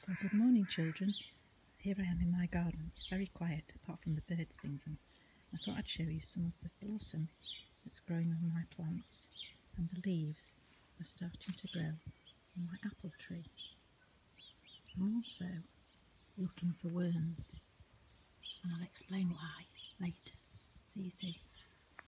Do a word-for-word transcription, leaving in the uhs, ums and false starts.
So good morning, children. Here I am in my garden. It's very quiet apart from the birds singing. I thought I'd show you some of the blossom that's growing on my plants, and the leaves are starting to grow on my apple tree. I'm also looking for worms, and I'll explain why later. See you soon.